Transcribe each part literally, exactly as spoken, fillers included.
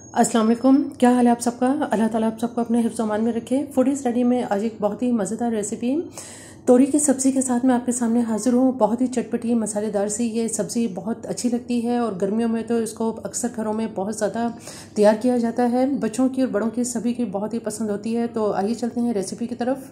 अस्सलाम वालेकुम। क्या हाल है आप सबका? अल्लाह ताला आप सबको अपने हिफ्ज़ अमान में रखे। फूडी स्टडी में आज एक बहुत ही मज़ेदार रेसिपी तोरी की सब्ज़ी के साथ मैं आपके सामने हाज़िर हूँ। बहुत ही चटपटी मसालेदार सी ये सब्ज़ी बहुत अच्छी लगती है और गर्मियों में तो इसको अक्सर घरों में बहुत ज़्यादा तैयार किया जाता है। बच्चों की और बड़ों की सभी की बहुत ही पसंद होती है। तो आइए चलते हैं रेसिपी की तरफ।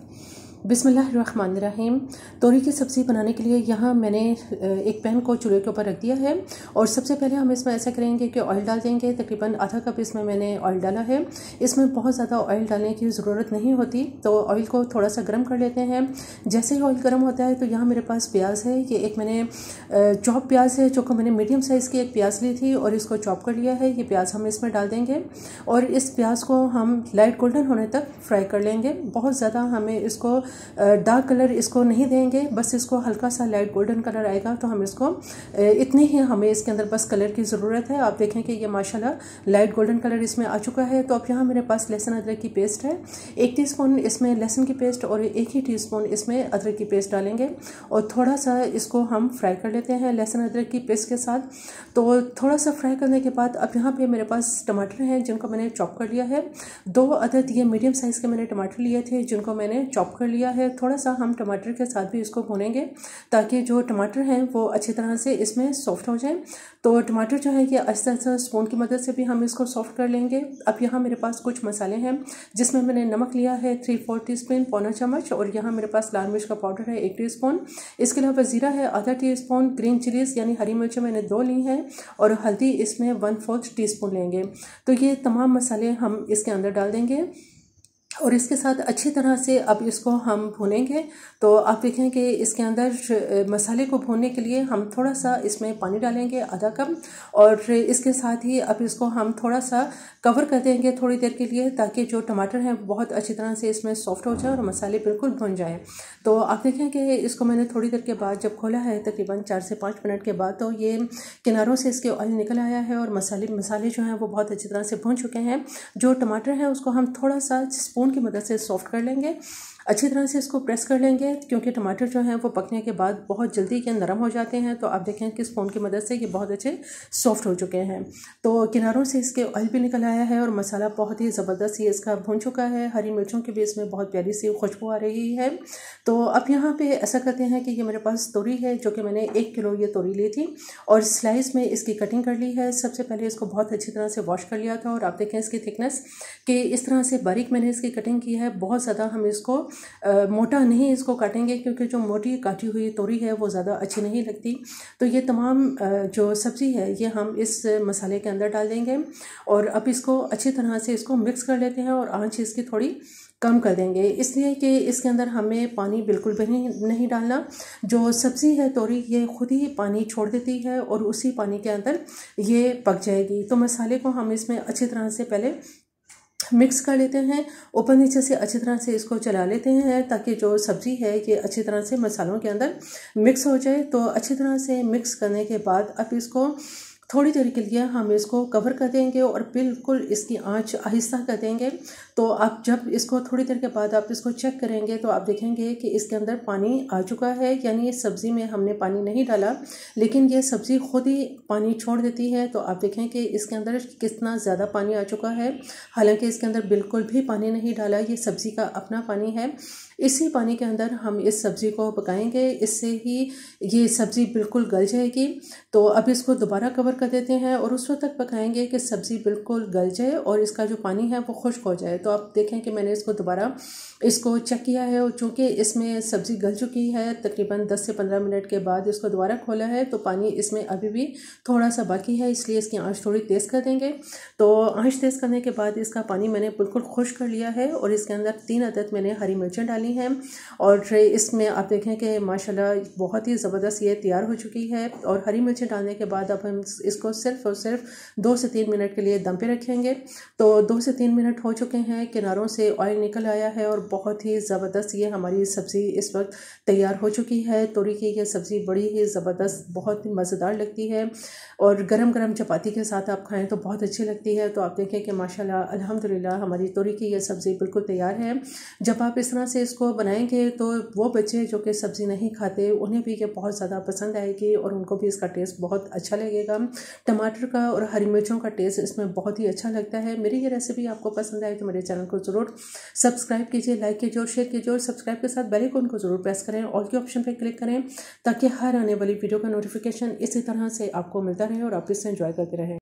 बिस्मिल्लाहिर्रहमानिर्रहीम। तोरी की सब्ज़ी बनाने के लिए यहाँ मैंने एक पैन को चूल्हे के ऊपर रख दिया है और सबसे पहले हम इसमें ऐसा करेंगे कि ऑयल डाल देंगे। तकरीबन आधा कप इसमें मैंने ऑयल डाला है। इसमें बहुत ज़्यादा ऑयल डालने की ज़रूरत नहीं होती, तो ऑयल को थोड़ा सा गर्म कर लेते हैं। जैसे ही ऑयल गर्म होता है तो यहाँ मेरे पास प्याज है। ये एक मैंने चॉप प्याज है, जो को मैंने मीडियम साइज़ की एक प्याज ली थी और इसको चॉप कर लिया है। ये प्याज हम इसमें डाल देंगे और इस प्याज को हम लाइट गोल्डन होने तक फ्राई कर लेंगे। बहुत ज़्यादा हमें इसको डार्क कलर इसको नहीं देंगे, बस इसको हल्का सा लाइट गोल्डन कलर आएगा तो हम इसको इतने ही हमें इसके अंदर बस कलर की ज़रूरत है। आप देखें कि ये माशाल्लाह लाइट गोल्डन कलर इसमें आ चुका है। तो अब यहाँ मेरे पास लहसुन अदरक की पेस्ट है। एक टीस्पून इसमें लहसुन की पेस्ट और एक ही टीस्पून इसमें अदरक की पेस्ट डालेंगे और थोड़ा सा इसको हम फ्राई कर लेते हैं लहसुन अदरक की पेस्ट के साथ। तो थोड़ा सा फ्राई करने के बाद अब यहाँ पे मेरे पास टमाटर हैं जिनको मैंने चॉप कर लिया है। दो अदद ये मीडियम साइज़ के मैंने टमाटर लिए थे जिनको मैंने चॉप कर लिया है। थोड़ा सा हम टमाटर के साथ भी इसको भूनेंगे ताकि जो टमाटर हैं वो अच्छी तरह से इसमें सॉफ्ट हो जाए। तो टमाटर जो है ये आहिस्ता आहिस्ता स्पून की मदद से भी हम इसको सॉफ्ट कर लेंगे। अब यहाँ मेरे पास कुछ मसाले हैं जिसमें मैंने नमक लिया है थ्री फोर टी स्पून पौना चम्मच और यहाँ मेरे पास लाल मिर्च का पाउडर है एक टी स्पून। इसके अलावा ज़ीरा है आधा टी स्पून, ग्रीन चिलीज़ यानी हरी मिर्चें मैंने दो ली हैं और हल्दी इसमें वन फोर्थ टी स्पून लेंगे। तो ये तमाम मसाले हम इसके अंदर डाल देंगे और इसके साथ अच्छी तरह से अब इसको हम भूनेंगे। तो आप देखें कि इसके अंदर मसाले को भूनने के लिए हम थोड़ा सा इसमें पानी डालेंगे आधा कप और इसके साथ ही अब इसको हम थोड़ा सा कवर कर देंगे थोड़ी देर के लिए ताकि जो टमाटर हैं बहुत अच्छी तरह से इसमें सॉफ्ट हो जाए और मसाले बिल्कुल भुन जाएँ। तो आप देखें कि इसको मैंने थोड़ी देर के बाद जब खोला है तकरीबन चार से पाँच मिनट के बाद तो ये किनारों से इसके ऑयल निकल आया है और मसाले मसाले जो हैं वो बहुत अच्छी तरह से भुन चुके हैं। जो टमाटर है उसको हम थोड़ा सा स्पून की मदद से सॉफ्ट कर लेंगे, अच्छी तरह से इसको प्रेस कर लेंगे क्योंकि टमाटर जो हैं वो पकने के बाद बहुत जल्दी के नरम हो जाते हैं। तो आप देखें कि स्पून की मदद से ये बहुत अच्छे सॉफ्ट हो चुके हैं। तो किनारों से इसके ऑयल भी निकल आया है और मसाला बहुत ही ज़बरदस्त ये इसका भून चुका है। हरी मिर्चों की भी इसमें बहुत प्यारी सी खुशबू आ रही है। तो अब यहाँ पे ऐसा करते हैं कि ये मेरे पास तोरी है जो कि मैंने एक किलो ये तोरी ली थी और स्लाइस में इसकी कटिंग कर ली है। सबसे पहले इसको बहुत अच्छी तरह से वॉश कर लिया था और आप देखें इसकी थिकनेस कि इस तरह से बारीक मैंने इसकी कटिंग की है। बहुत ज़्यादा हम इसको आ, मोटा नहीं इसको काटेंगे क्योंकि जो मोटी काटी हुई तोरी है वो ज़्यादा अच्छी नहीं लगती। तो ये तमाम आ, जो सब्ज़ी है ये हम इस मसाले के अंदर डाल देंगे और अब इसको अच्छी तरह से इसको मिक्स कर लेते हैं और आंच इसकी थोड़ी कम कर देंगे, इसलिए कि इसके अंदर हमें पानी बिल्कुल भी नहीं, नहीं डालना। जो सब्ज़ी है तोरी ये खुद ही पानी छोड़ देती है और उसी पानी के अंदर ये पक जाएगी। तो मसाले को हम इसमें अच्छी तरह से पहले मिक्स कर लेते हैं, ऊपर नीचे से अच्छी तरह से इसको चला लेते हैं ताकि जो सब्ज़ी है ये अच्छी तरह से मसालों के अंदर मिक्स हो जाए। तो अच्छी तरह से मिक्स करने के बाद अब इसको थोड़ी देर के लिए हम इसको कवर कर देंगे और बिल्कुल इसकी आंच आहिस्ता कर देंगे। तो आप जब इसको थोड़ी देर के बाद आप इसको चेक करेंगे तो आप देखेंगे कि इसके अंदर पानी आ चुका है, यानी इस सब्ज़ी में हमने पानी नहीं डाला लेकिन ये सब्ज़ी खुद ही पानी छोड़ देती है। तो आप देखें कि इसके अंदर कितना ज़्यादा पानी आ चुका है, हालांकि इसके अंदर बिल्कुल भी पानी नहीं डाला, ये सब्ज़ी का अपना पानी है। इसी पानी के अंदर हम इस सब्ज़ी को पकाएंगे, इससे ही ये सब्ज़ी बिल्कुल गल जाएगी। तो अब इसको दोबारा कवर कर देते हैं और उस वक्त तक पकाएंगे कि सब्ज़ी बिल्कुल गल जाए और इसका जो पानी है वो खुश्क हो जाए। तो आप देखें कि मैंने इसको दोबारा इसको चेक किया है और चूँकि इसमें सब्ज़ी गल चुकी है तकरीबन दस से पंद्रह मिनट के बाद इसको दोबारा खोला है तो पानी इसमें अभी भी थोड़ा सा बाकी है, इसलिए इसकी आंच थोड़ी तेज़ कर देंगे। तो आंच तेज़ करने के बाद इसका पानी मैंने बिल्कुल खुश्क कर लिया है और इसके अंदर तीन अदद मैंने हरी मिर्चें डाली हैं और इसमें आप देखें कि माशाल्लाह बहुत ही ज़बरदस्त ये तैयार हो चुकी है। और हरी मिर्चें डालने के बाद अब हम इसको सिर्फ और सिर्फ दो से तीन मिनट के लिए दम पे रखेंगे। तो दो से तीन मिनट हो चुके हैं, किनारों से ऑयल निकल आया है और बहुत ही ज़बरदस्त ये हमारी सब्ज़ी इस वक्त तैयार हो चुकी है। तोरी की ये सब्ज़ी बड़ी ही ज़बरदस्त बहुत ही मज़ेदार लगती है और गरम गरम चपाती के साथ आप खाएं तो बहुत अच्छी लगती है। तो आप देखें कि माशाल्लाह अल्हम्दुलिल्लाह हमारी तोरी की ये सब्ज़ी बिल्कुल तैयार है। जब आप इस तरह से इसको बनाएंगे तो वो बच्चे जो कि सब्ज़ी नहीं खाते उन्हें भी ये बहुत ज़्यादा पसंद आएगी और उनको भी इसका टेस्ट बहुत अच्छा लगेगा। टमाटर का और हरी मिर्चों का टेस्ट इसमें बहुत ही अच्छा लगता है। मेरी ये रेसिपी आपको पसंद आए तो मेरे चैनल को ज़रूर सब्सक्राइब कीजिए, लाइक कीजिए और शेयर कीजिए, और सब्सक्राइब के साथ बेल आइकन को ज़रूर प्रेस करें, ऑल के ऑप्शन पर क्लिक करें, ताकि हर आने वाली वीडियो का नोटिफिकेशन इसी तरह से आपको मिलता रहे और आप इससे एंजॉय करते रहें।